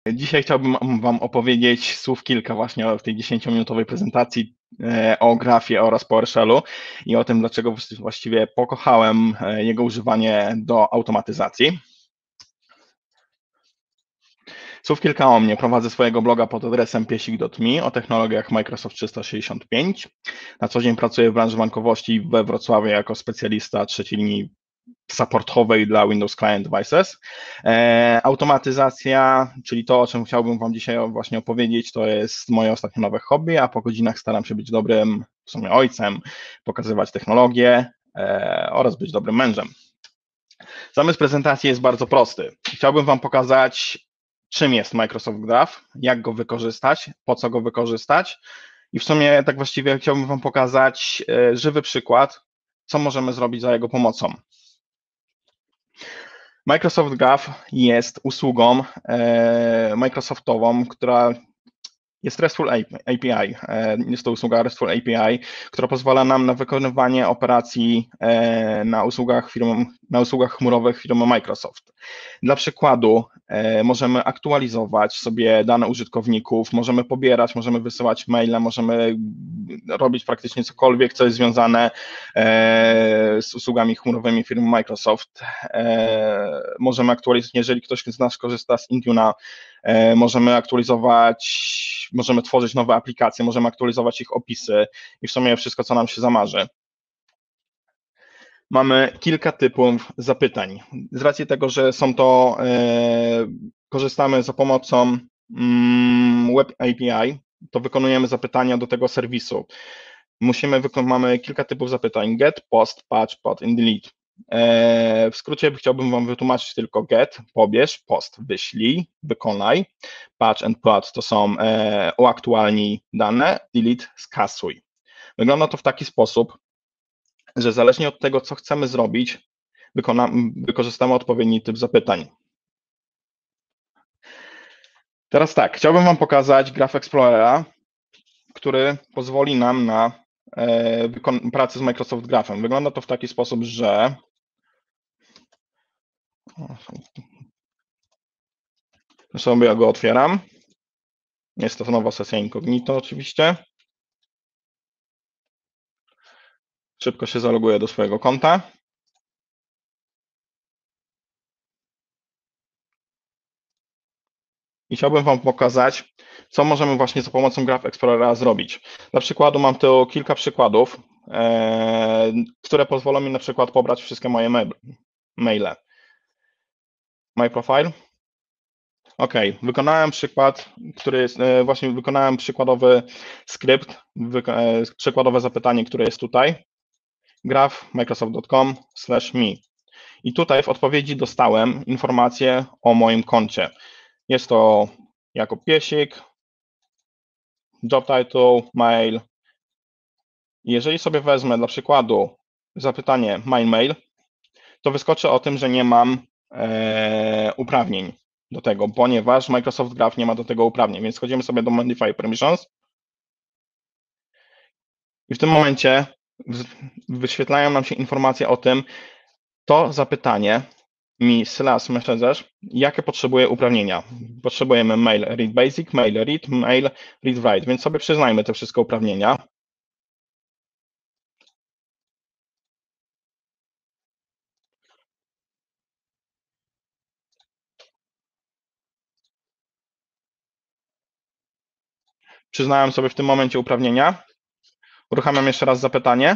Dzisiaj chciałbym Wam opowiedzieć słów kilka właśnie w tej 10-minutowej prezentacji o grafie oraz PowerShellu i o tym, dlaczego właściwie pokochałem jego używanie do automatyzacji. Słów kilka o mnie. Prowadzę swojego bloga pod adresem piesik.me o technologiach Microsoft 365. Na co dzień pracuję w branży bankowości we Wrocławiu jako specjalista trzeciej linii supportowej dla Windows Client Devices. Automatyzacja, czyli to, o czym chciałbym Wam dzisiaj właśnie opowiedzieć, to jest moje ostatnie nowe hobby, a po godzinach staram się być dobrym w sumie ojcem, pokazywać technologię oraz być dobrym mężem. Zamysł prezentacji jest bardzo prosty. Chciałbym Wam pokazać, czym jest Microsoft Graph, jak go wykorzystać, po co go wykorzystać i w sumie tak właściwie chciałbym Wam pokazać żywy przykład, co możemy zrobić za jego pomocą. Microsoft Graph jest usługą Microsoftową, która jest RESTful API. Jest to usługa RESTful API, która pozwala nam na wykonywanie operacji na usługach chmurowych firmy Microsoft. Dla przykładu możemy aktualizować sobie dane użytkowników, możemy pobierać, możemy wysyłać maile, możemy robić praktycznie cokolwiek, co jest związane z usługami chmurowymi firmy Microsoft. Możemy aktualizować, jeżeli ktoś z nas korzysta z Intune'a, możemy aktualizować, możemy tworzyć nowe aplikacje, możemy aktualizować ich opisy i w sumie wszystko, co nam się zamarzy. Mamy kilka typów zapytań. Z racji tego, że są to, korzystamy za pomocą Web API, to wykonujemy zapytania do tego serwisu. Mamy kilka typów zapytań: get, post, patch, pod and delete. W skrócie chciałbym Wam wytłumaczyć tylko get, pobierz, post, wyślij, wykonaj, patch and plot to są uaktualnij dane, delete, skasuj. Wygląda to w taki sposób, że zależnie od tego, co chcemy zrobić, wykorzystamy odpowiedni typ zapytań. Teraz tak, chciałbym Wam pokazać Graph Explorera, który pozwoli nam na pracę z Microsoft Graphem. Wygląda to w taki sposób, że sobie ja go otwieram. Jest to nowa sesja incognito oczywiście. Szybko się zaloguję do swojego konta. I chciałbym Wam pokazać, co możemy właśnie za pomocą Graph Explorera zrobić. Dla przykładu mam tu kilka przykładów, które pozwolą mi na przykład pobrać wszystkie moje maile. My Profile. OK, wykonałem przykład, który jest, właśnie wykonałem przykładowy skrypt, przykładowe zapytanie, które jest tutaj. Graph microsoft.com/me. I tutaj w odpowiedzi dostałem informację o moim koncie. Jest to jako piesik, job title, mail. Jeżeli sobie wezmę dla przykładu zapytanie my mail, to wyskoczy o tym, że nie mam uprawnień do tego, ponieważ Microsoft Graph nie ma do tego uprawnień, więc schodzimy sobie do Modify Permissions i w tym momencie wyświetlają nam się informacje o tym, to zapytanie mi slash messages, jakie potrzebuje uprawnienia. Potrzebujemy mail read basic, mail read, mail read write, więc sobie przyznajmy te wszystkie uprawnienia. Przyznałem sobie w tym momencie uprawnienia. Uruchamiam jeszcze raz zapytanie.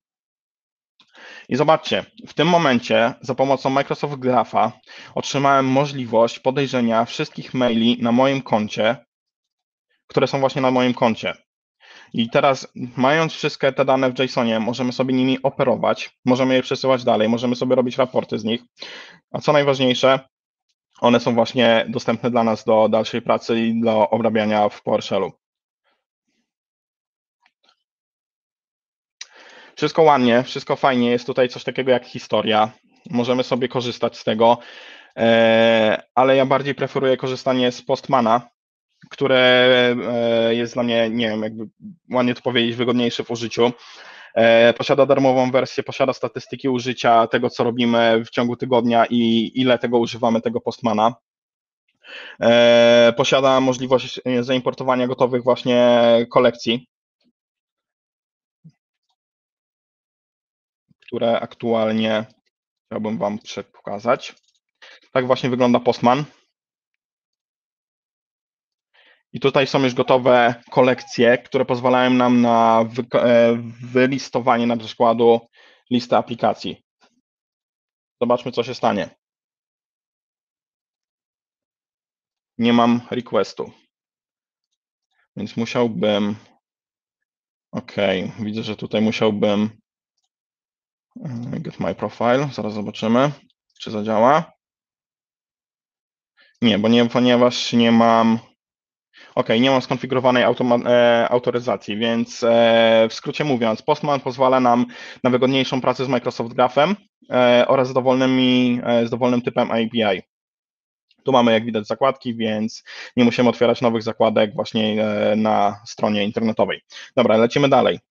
I zobaczcie, w tym momencie za pomocą Microsoft Grapha otrzymałem możliwość podejrzenia wszystkich maili na moim koncie, które są właśnie na moim koncie. I teraz, mając wszystkie te dane w JSONie, możemy sobie nimi operować, możemy je przesyłać dalej, możemy sobie robić raporty z nich, a co najważniejsze, one są właśnie dostępne dla nas do dalszej pracy i do obrabiania w PowerShellu. Wszystko ładnie, wszystko fajnie, jest tutaj coś takiego jak historia, możemy sobie korzystać z tego, ale ja bardziej preferuję korzystanie z Postmana, które jest dla mnie, nie wiem, jakby ładnie to powiedzieć, wygodniejsze w użyciu. Posiada darmową wersję, posiada statystyki użycia tego, co robimy w ciągu tygodnia i ile tego używamy, tego Postmana. Posiada możliwość zaimportowania gotowych właśnie kolekcji, które aktualnie chciałbym Wam pokazać. Tak właśnie wygląda Postman. I tutaj są już gotowe kolekcje, które pozwalają nam na wylistowanie na przykładu listy aplikacji. Zobaczmy, co się stanie. Nie mam requestu, więc musiałbym... OK, widzę, że tutaj musiałbym get my profile. Zaraz zobaczymy, czy zadziała. Nie, ponieważ nie mam... OK, nie mam skonfigurowanej autoryzacji, więc w skrócie mówiąc, Postman pozwala nam na wygodniejszą pracę z Microsoft Graphem oraz z dowolnym typem API. Tu mamy, jak widać, zakładki, więc nie musimy otwierać nowych zakładek właśnie na stronie internetowej. Dobra, lecimy dalej.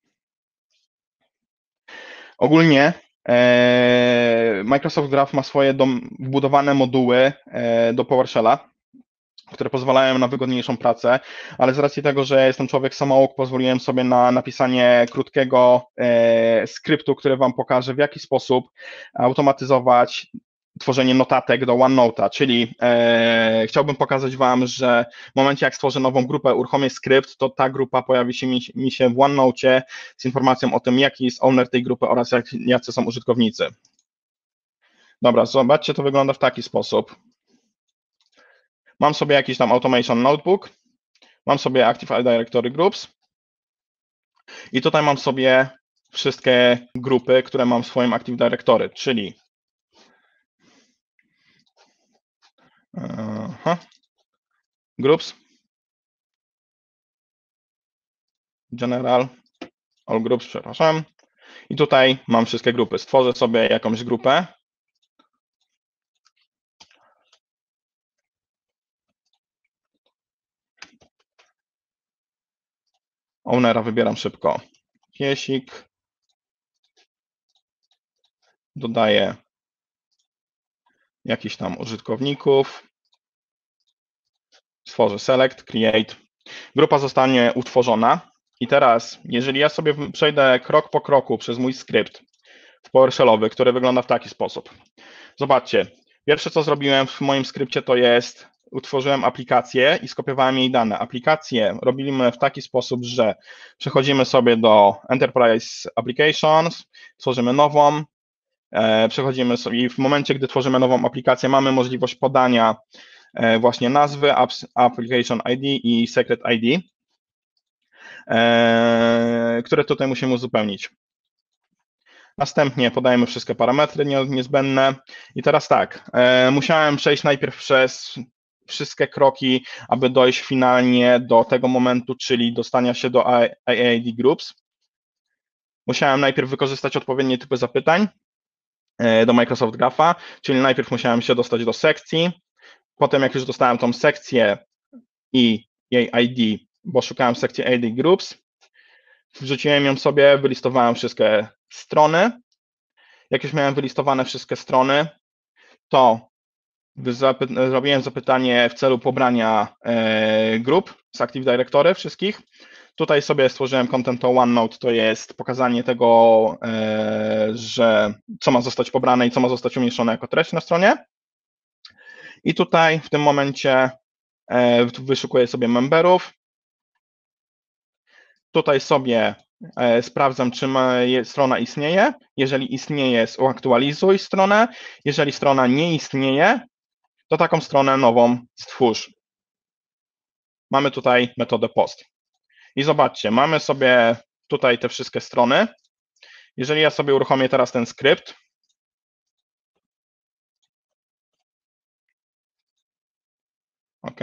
Ogólnie Microsoft Graph ma swoje wbudowane moduły do PowerShella, które pozwalają na wygodniejszą pracę, ale z racji tego, że jestem człowiek samouk, pozwoliłem sobie na napisanie krótkiego skryptu, który Wam pokaże, w jaki sposób automatyzować tworzenie notatek do OneNote'a, czyli chciałbym pokazać Wam, że w momencie, jak stworzę nową grupę, uruchomię skrypt, to ta grupa pojawi się mi się w OneNote'cie z informacją o tym, jaki jest owner tej grupy oraz jacy są użytkownicy. Dobra, zobaczcie, to wygląda w taki sposób. Mam sobie jakiś tam Automation Notebook, mam sobie Active Directory Groups i tutaj mam sobie wszystkie grupy, które mam w swoim Active Directory, czyli Groups, General, All Groups, przepraszam. I tutaj mam wszystkie grupy. Stworzę sobie jakąś grupę. Ownera wybieram szybko. Piesik. Dodaję jakiś tam użytkowników. Stworzę select, create. Grupa zostanie utworzona. I teraz, jeżeli ja sobie przejdę krok po kroku przez mój skrypt w PowerShellowy, który wygląda w taki sposób. Zobaczcie, pierwsze co zrobiłem w moim skrypcie to jest utworzyłem aplikację i skopiowałem jej dane. Aplikację robimy w taki sposób, że przechodzimy sobie do Enterprise Applications, tworzymy nową, przechodzimy sobie i w momencie, gdy tworzymy nową aplikację, mamy możliwość podania właśnie nazwy, Application ID i Secret ID, które tutaj musimy uzupełnić. Następnie podajemy wszystkie parametry niezbędne i teraz tak, musiałem przejść najpierw przez wszystkie kroki, aby dojść finalnie do tego momentu, czyli dostania się do AID Groups. Musiałem najpierw wykorzystać odpowiednie typy zapytań do Microsoft Grapha, czyli najpierw musiałem się dostać do sekcji, potem jak już dostałem tą sekcję i jej ID, bo szukałem sekcji AID Groups, wrzuciłem ją sobie, wylistowałem wszystkie strony. Jak już miałem wylistowane wszystkie strony, to zrobiłem zapytanie w celu pobrania grup z Active Directory wszystkich. Tutaj sobie stworzyłem content to OneNote, to jest pokazanie tego, że co ma zostać pobrane i co ma zostać umieszczone jako treść na stronie. I tutaj w tym momencie wyszukuję sobie memberów. Tutaj sobie sprawdzam, czy strona istnieje. Jeżeli istnieje, uaktualizuj stronę. Jeżeli strona nie istnieje, to taką stronę nową stwórz. Mamy tutaj metodę post. I zobaczcie, mamy sobie tutaj te wszystkie strony. Jeżeli ja sobie uruchomię teraz ten skrypt, OK.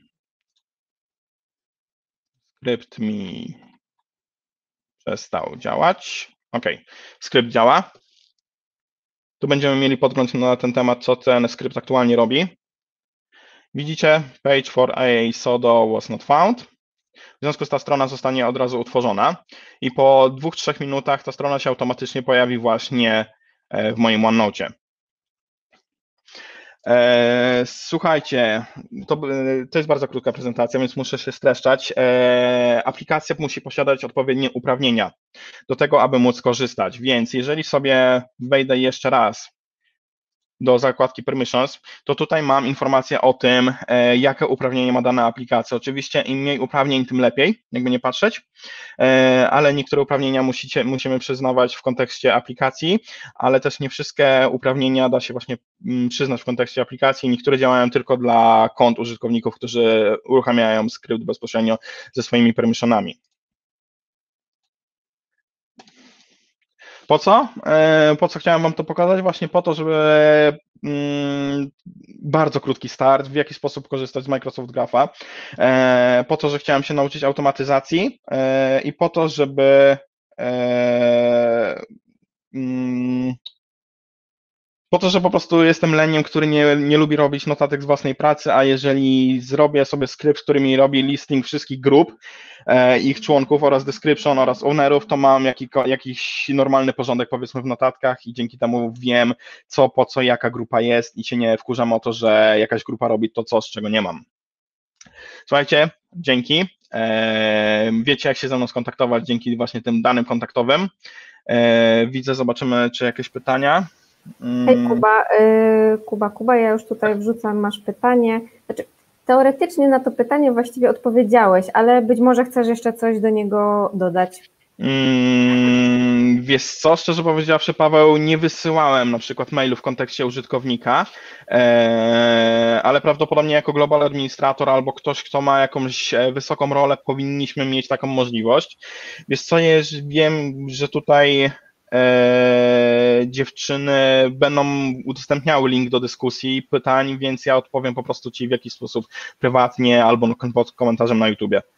Skrypt mi przestał działać. OK. Skrypt działa. Tu będziemy mieli podgląd na ten temat, co ten skrypt aktualnie robi. Widzicie, page for AA Sodo was not found. W związku z tym ta strona zostanie od razu utworzona i po 2-3 minutach ta strona się automatycznie pojawi właśnie w moim OneNote'cie. Słuchajcie, to jest bardzo krótka prezentacja, więc muszę się streszczać. Aplikacja musi posiadać odpowiednie uprawnienia do tego, aby móc korzystać, więc jeżeli sobie wejdę jeszcze raz do zakładki Permissions, to tutaj mam informację o tym, jakie uprawnienia ma dana aplikacja. Oczywiście im mniej uprawnień, tym lepiej, jakby nie patrzeć, ale niektóre uprawnienia musimy przyznawać w kontekście aplikacji, ale też nie wszystkie uprawnienia da się właśnie przyznać w kontekście aplikacji. Niektóre działają tylko dla kont użytkowników, którzy uruchamiają skrypt bezpośrednio ze swoimi permissionami. Po co? Po co chciałem Wam to pokazać? Właśnie po to, żeby bardzo krótki start, w jaki sposób korzystać z Microsoft Grapha, po to, że chciałem się nauczyć automatyzacji i po to, żeby po to, że po prostu jestem leniem, który nie lubi robić notatek z własnej pracy, a jeżeli zrobię sobie skrypt, który mi robi listing wszystkich grup, ich członków oraz description oraz ownerów, to mam jakiś normalny porządek, powiedzmy, w notatkach i dzięki temu wiem, co, po co, jaka grupa jest i się nie wkurzam o to, że jakaś grupa robi to coś, czego nie mam. Słuchajcie, dzięki. Wiecie, jak się ze mną skontaktować dzięki właśnie tym danym kontaktowym. Widzę, zobaczymy, czy jakieś pytania. Hej Kuba, ja już tutaj wrzucam, masz pytanie. Znaczy, teoretycznie na to pytanie właściwie odpowiedziałeś, ale być może chcesz jeszcze coś do niego dodać. Wiesz co, szczerze powiedziawszy, Paweł, nie wysyłałem na przykład mailu w kontekście użytkownika, ale prawdopodobnie jako global administrator albo ktoś, kto ma jakąś wysoką rolę, powinniśmy mieć taką możliwość. Wiesz co, wiem, że tutaj dziewczyny będą udostępniały link do dyskusji, pytań, więc ja odpowiem po prostu Ci w jakiś sposób prywatnie albo pod komentarzem na YouTubie.